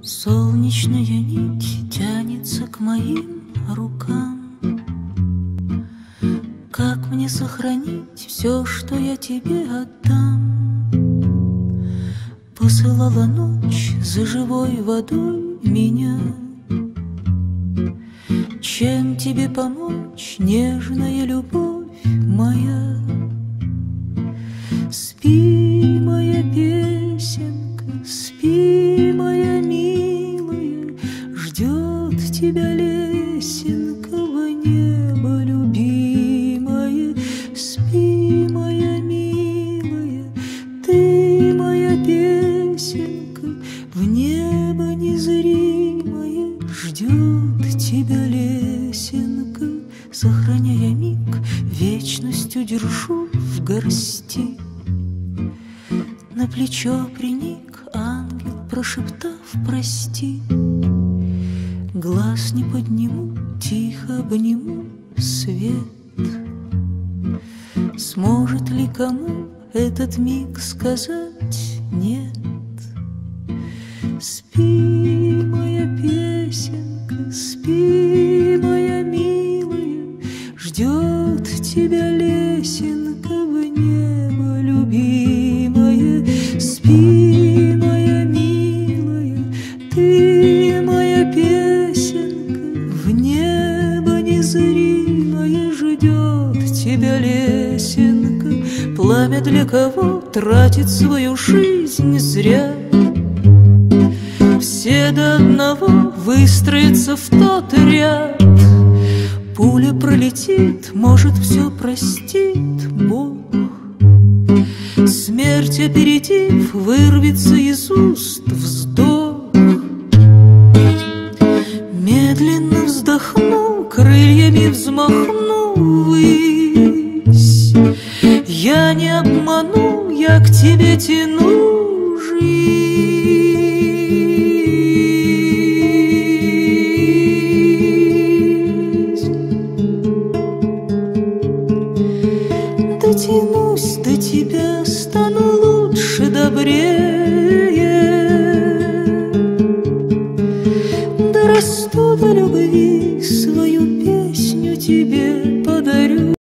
Солнечная нить тянется к моим рукам. Как мне сохранить все, что я тебе отдам? Посылала ночь за живой водой меня. Чем тебе помочь, нежная любовь моя? Спи, моя песенка, спи, моя милая, ждет тебя лесенка в небо, любимая. Спи, моя милая, ты моя песенка, в небо незримое, ждет тебя лесенка. Сохраняя миг, вечностью держу в горсти. На плечо приник ангел, прошептав прости. Глаз не подниму, тихо обниму свет. Сможет ли кому этот миг сказать нет? Спи, моя песенка, спи, моя милая, ждет тебя лесенка в небо, любимая. Спи, моя милая, ты моя песенка, в небо незримое, ждет тебя лесенка. Пламя для кого тратит свою жизнь зря? Все до одного выстроятся в тот ряд. Пуля пролетит, может, все простит Бог. Смерть, опередив, вырвется из уст вздох. Медленно вздохну, крыльями взмахну ввысь. Я не обману, я к тебе тяну жизнь. Дотянусь до тебя, стану лучше, добрее, дорасту до любви, свою песню тебе подарю.